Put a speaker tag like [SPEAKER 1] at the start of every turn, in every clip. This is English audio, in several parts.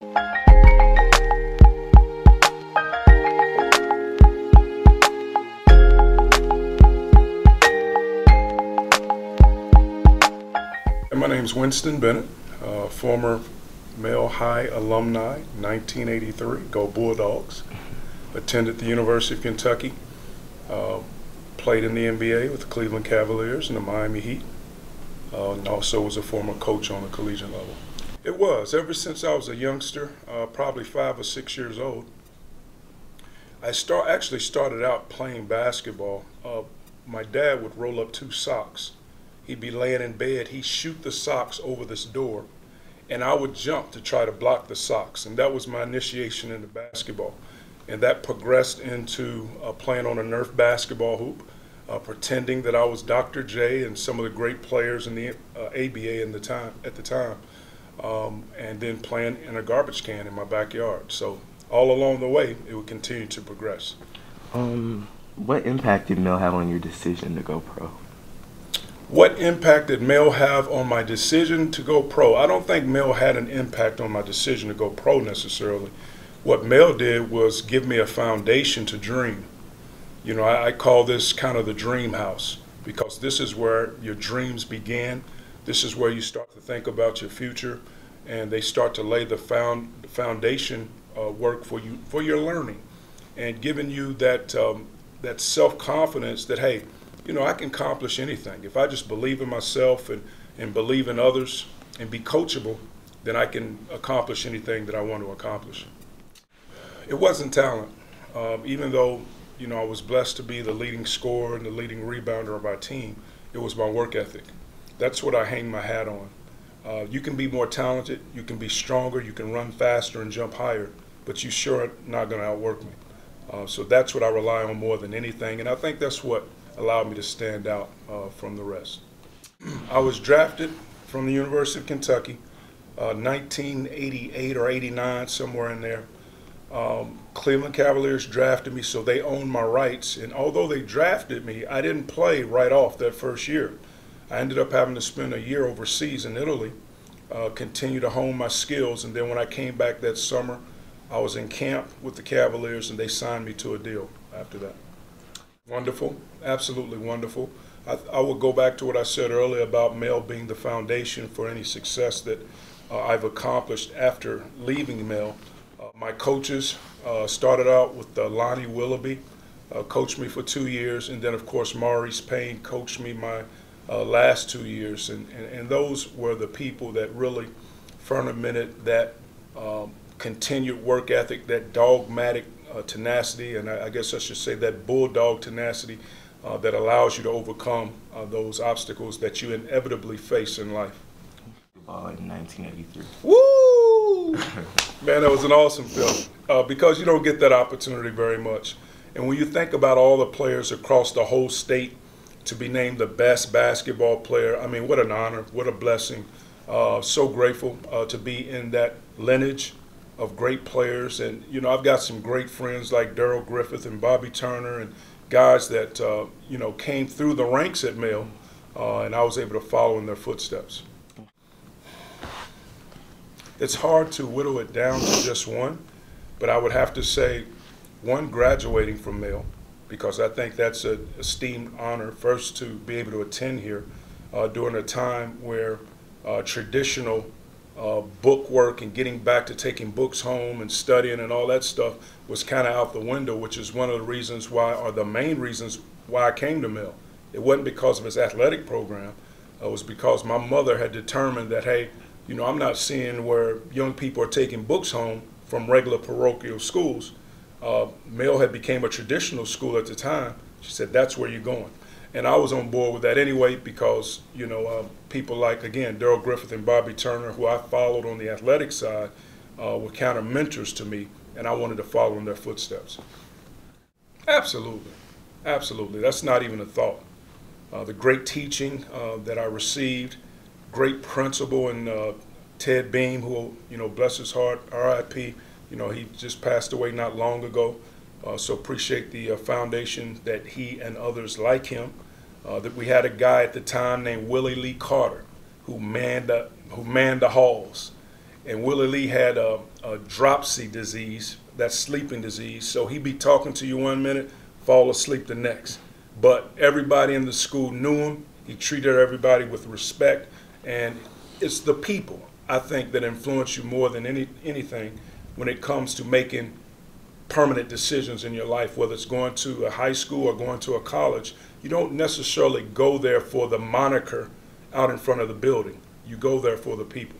[SPEAKER 1] My name's Winston Bennett, former Male High alumni, 1983, go Bulldogs. Attended the University of Kentucky, played in the NBA with the Cleveland Cavaliers and the Miami Heat, and also was a former coach on the collegiate level. It was, ever since I was a youngster, probably 5 or 6 years old, I actually started out playing basketball. My dad would roll up 2 socks. He'd be laying in bed, he'd shoot the socks over this door, and I would jump to try to block the socks. And that was my initiation into basketball. And that progressed into playing on a Nerf basketball hoop, pretending that I was Dr. J and some of the great players in the ABA at the time, and then playing in a garbage can in my backyard. So all along the way, it would continue to progress.
[SPEAKER 2] What impact did Mel have on your decision to go pro?
[SPEAKER 1] What impact did Mel have on my decision to go pro? I don't think Mel had an impact on my decision to go pro necessarily. What Mel did was give me a foundation to dream. You know, I call this kind of the dream house, because this is where your dreams begin. This is where you start to think about your future, and they start to lay the foundation work for you, for your learning, and giving you that that self-confidence that, hey, you know, I can accomplish anything. If I just believe in myself and believe in others and be coachable, then I can accomplish anything that I want to accomplish. It wasn't talent. Even though, you know, I was blessed to be the leading scorer and the leading rebounder of our team, it was my work ethic. That's what I hang my hat on. You can be more talented, you can be stronger, you can run faster and jump higher, but you sure are not going to outwork me. So that's what I rely on more than anything, and I think that's what allowed me to stand out from the rest. I was drafted from the University of Kentucky, 1988 or 89, somewhere in there. Cleveland Cavaliers drafted me, so they owned my rights. And although they drafted me, I didn't play right off that first year. I ended up having to spend a year overseas in Italy, continue to hone my skills. And then when I came back that summer, I was in camp with the Cavaliers, and they signed me to a deal after that. Wonderful, absolutely wonderful. I will go back to what I said earlier about Mel being the foundation for any success that I've accomplished after leaving Mel. My coaches started out with Lonnie Willoughby, coached me for 2 years, and then of course Maurice Payne coached me my last 2 years, and those were the people that really fermented that continued work ethic, that dogmatic tenacity, and I guess I should say that bulldog tenacity that allows you to overcome those obstacles that you inevitably face in life.
[SPEAKER 2] In 1983.
[SPEAKER 1] Woo! Man, that was an awesome film because you don't get that opportunity very much. And when you think about all the players across the whole state to be named the best basketball player, I mean, what an honor, what a blessing. So grateful to be in that lineage of great players. And, you know, I've got some great friends like Daryl Griffith and Bobby Turner and guys that, you know, came through the ranks at Mel, and I was able to follow in their footsteps. It's hard to whittle it down to just one, but I would have to say one, graduating from Mel, because I think that's an esteemed honor, first to be able to attend here during a time where traditional book work and getting back to taking books home and studying and all that stuff was kind of out the window, which is one of the reasons why, or the main reasons why I came to Mel. It wasn't because of his athletic program. It was because my mother had determined that, hey, you know, I'm not seeing where young people are taking books home from regular parochial schools. Mel had became a traditional school at the time. She said, that's where you're going. And I was on board with that anyway because, you know, people like, again, Daryl Griffith and Bobby Turner, who I followed on the athletic side, were kind of mentors to me, and I wanted to follow in their footsteps. Absolutely. Absolutely. That's not even a thought. The great teaching that I received, great principal in Ted Beam, who, you know, bless his heart, R.I.P., you know, he just passed away not long ago. So appreciate the foundation that he and others like him. That we had a guy at the time named Willie Lee Carter who manned the halls. and Willie Lee had a dropsy disease, that's sleeping disease. So he'd be talking to you one minute, fall asleep the next. But everybody in the school knew him. He treated everybody with respect, and it's the people, I think, that influence you more than anything when it comes to making permanent decisions in your life, whether it's going to a high school or going to a college. You don't necessarily go there for the moniker out in front of the building. You go there for the people.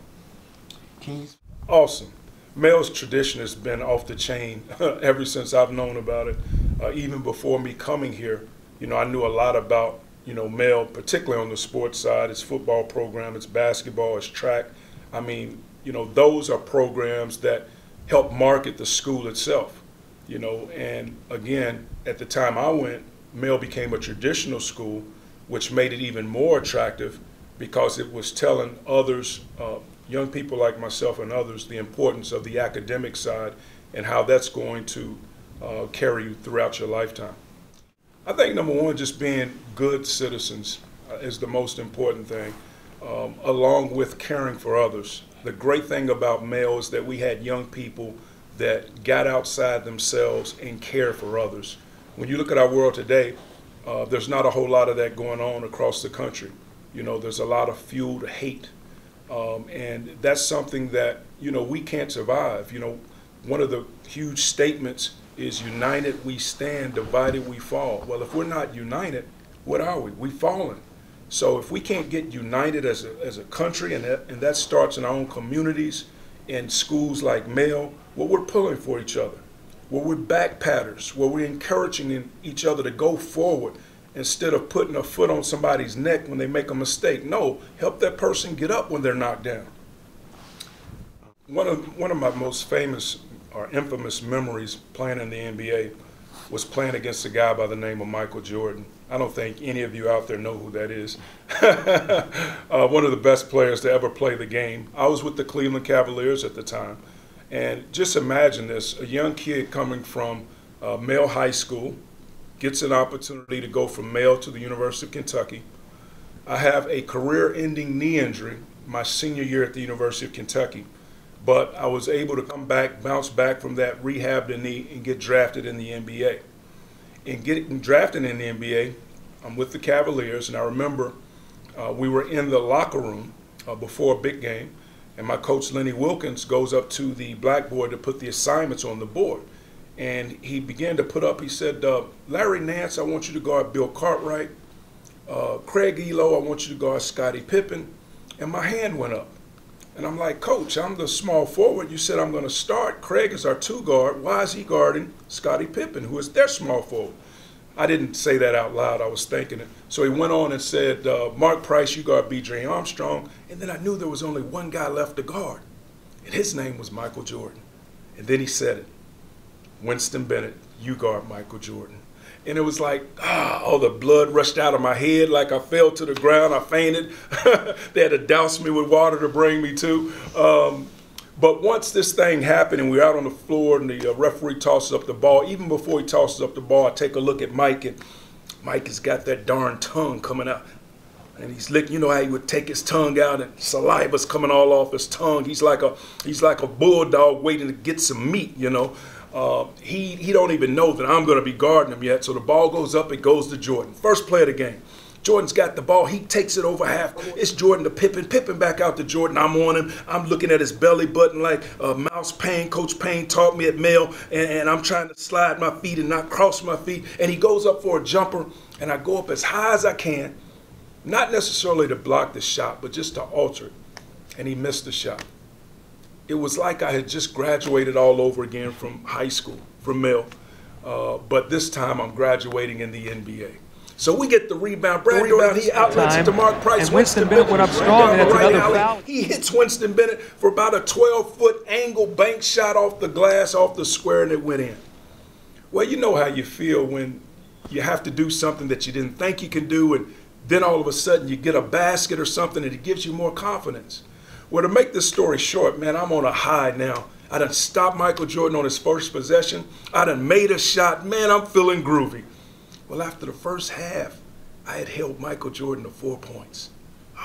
[SPEAKER 1] Awesome. Mel's tradition has been off the chain ever since I've known about it. Even before me coming here, I knew a lot about, Mel, particularly on the sports side, his football program, his basketball, his track. I mean, those are programs that help market the school itself, and again, at the time I went, Mel became a traditional school, which made it even more attractive because it was telling others, young people like myself and others, the importance of the academic side and how that's going to carry you throughout your lifetime. I think number one, just being good citizens is the most important thing, along with caring for others. The great thing about Mel is that we had young people that got outside themselves and cared for others. When you look at our world today, there's not a whole lot of that going on across the country. There's a lot of fueled hate. And that's something that, we can't survive. One of the huge statements is united we stand, divided we fall. Well, if we're not united, what are we? We've fallen. So if we can't get united as a country, and that starts in our own communities, in schools like Mel, where we're pulling for each other, where we're back patters, where we're encouraging each other to go forward instead of putting a foot on somebody's neck when they make a mistake. No, help that person get up when they're knocked down. One of my most famous or infamous memories playing in the NBA was playing against a guy by the name of Michael Jordan. I don't think any of you out there know who that is. One of the best players to ever play the game. I was with the Cleveland Cavaliers at the time. And just imagine this, a young kid coming from Male High School, gets an opportunity to go from Male to the University of Kentucky. I have a career-ending knee injury my senior year at the University of Kentucky. But I was able to come back, bounce back from that, rehab the knee, and get drafted in the NBA. In getting drafted in the NBA, I'm with the Cavaliers, and I remember we were in the locker room before a big game, and my coach, Lenny Wilkins, goes up to the blackboard to put the assignments on the board. And he began to put up, he said, Larry Nance, I want you to guard Bill Cartwright. Craig Elo, I want you to guard Scottie Pippen. And my hand went up. And I'm like, Coach, I'm the small forward. You said I'm going to start. Craig is our two guard. Why is he guarding Scottie Pippen, who is their small forward? I didn't say that out loud. I was thinking it. So he went on and said, Mark Price, you guard B.J. Armstrong. And then I knew there was only one guy left to guard. And his name was Michael Jordan. And then he said it. Winston Bennett, you guard Michael Jordan. And it was like, all the blood rushed out of my head like I fell to the ground. I fainted. They had to douse me with water to bring me to. But once this thing happened and we're out on the floor and the referee tosses up the ball, even before he tosses up the ball, I take a look at Mike, and Mike has got that darn tongue coming out. And he's licking, how he would take his tongue out and saliva's coming all off his tongue. He's like a bulldog waiting to get some meat, He don't even know that I'm going to be guarding him yet. So the ball goes up, it goes to Jordan. First play of the game. Jordan's got the ball. He takes it over half. It's Jordan to Pippen. Pippen back out to Jordan. I'm on him. I'm looking at his belly button like Mouse Payne. Coach Payne taught me at Male. And I'm trying to slide my feet and not cross my feet. And he goes up for a jumper. And I go up as high as I can. Not necessarily to block the shot, but just to alter it. And he missed the shot. It was like I had just graduated all over again from high school, from Male. But this time I'm graduating in the NBA. So we get the rebound. He outlets it to Mark Price.
[SPEAKER 3] And Winston Bennett went up strong, and that's another foul.
[SPEAKER 1] He hits Winston Bennett for about a 12-foot angle bank shot off the glass, off the square, and it went in. Well, you know how you feel when you have to do something that you didn't think you can do, and then all of a sudden you get a basket or something, and it gives you more confidence. Well, to make this story short, man, I'm on a high now. I done stopped Michael Jordan on his first possession. I done made a shot. Man, I'm feeling groovy. Well, after the first half, I had held Michael Jordan to 4 points.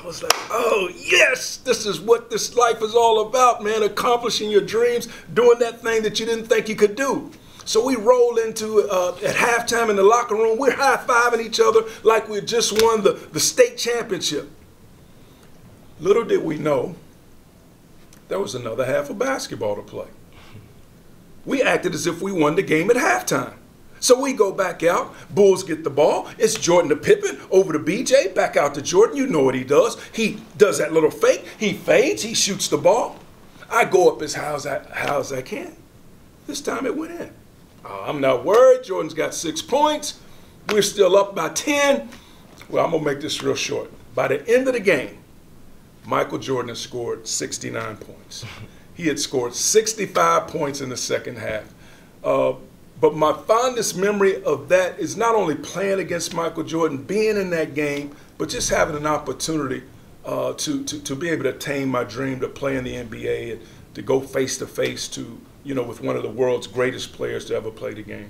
[SPEAKER 1] I was like, oh, yes, this is what this life is all about, man, accomplishing your dreams, doing that thing that you didn't think you could do. So we roll into, at halftime in the locker room, we're high-fiving each other like we just won the state championship. Little did we know, there was another half of basketball to play. We acted as if we won the game at halftime. So we go back out, Bulls get the ball, it's Jordan to Pippen, over to BJ, back out to Jordan, you know what he does. He does that little fake, he fades, he shoots the ball. I go up as high as I can. This time it went in. I'm not worried, Jordan's got 6 points, we're still up by 10. Well, I'm gonna make this real short. By the end of the game, Michael Jordan has scored 69 points. He had scored 65 points in the second half. But my fondest memory of that is not only playing against Michael Jordan, being in that game, but just having an opportunity to be able to attain my dream to play in the NBA and to go face to face with one of the world's greatest players to ever play the game.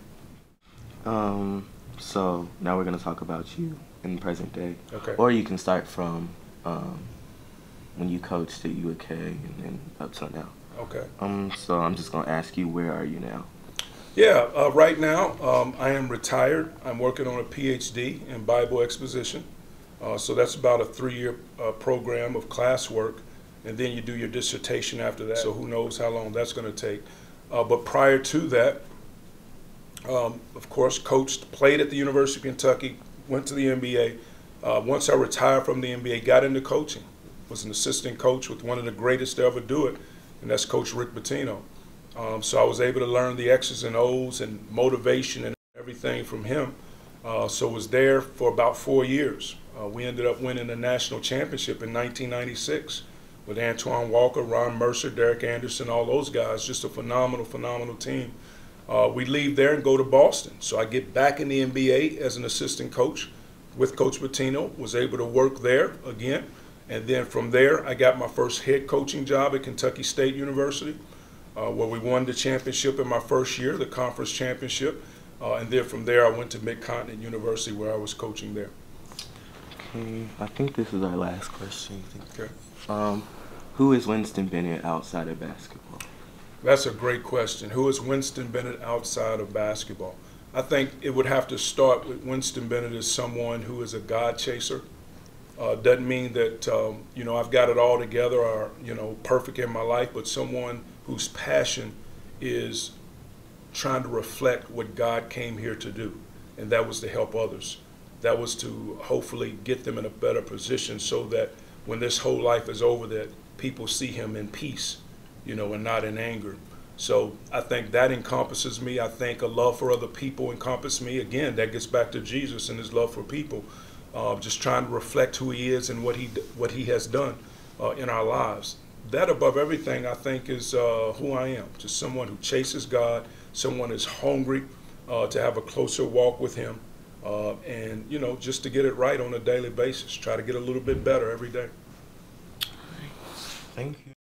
[SPEAKER 2] So now we're going to talk about you in the present day.
[SPEAKER 1] Okay.
[SPEAKER 2] Or you can start from when you coached at UAK and then up till now.
[SPEAKER 1] Okay.
[SPEAKER 2] So I'm just going to ask you, where are you now?
[SPEAKER 1] Yeah, right now I am retired. I'm working on a PhD in Bible exposition. So that's about a 3-year program of classwork, and then you do your dissertation after that. So who knows how long that's going to take. But prior to that, of course, played at the University of Kentucky, went to the NBA. Once I retired from the NBA, got into coaching. Was an assistant coach with one of the greatest to ever do it, and that's Coach Rick Pitino. So I was able to learn the X's and O's and motivation and everything from him. So was there for about 4 years. We ended up winning the national championship in 1996 with Antoine Walker, Ron Mercer, Derek Anderson, all those guys. Just a phenomenal, phenomenal team. We leave there and go to Boston. So I get back in the NBA as an assistant coach with Coach Pitino, was able to work there again. And then from there, I got my first head coaching job at Kentucky State University, where we won the championship in my first year, the conference championship. And then from there, I went to Mid-Continent University, where I was coaching there.
[SPEAKER 2] Okay, I think this is our last question.
[SPEAKER 1] Okay.
[SPEAKER 2] Who is Winston Bennett outside of basketball?
[SPEAKER 1] That's a great question. Who is Winston Bennett outside of basketball? I think it would have to start with Winston Bennett as someone who is a God chaser. Doesn't mean that I've got it all together or perfect in my life, but someone whose passion is trying to reflect what God came here to do, and that was to help others. That was to hopefully get them in a better position so that when this whole life is over, that people see him in peace, and not in anger. So I think that encompasses me. I think a love for other people encompasses me. Again, that gets back to Jesus and his love for people. Just trying to reflect who he is and what he has done in our lives. That above everything, I think, is who I am. Just someone who chases God, someone who's hungry to have a closer walk with him, and just to get it right on a daily basis. Try to get a little bit better every day.
[SPEAKER 2] Thank you.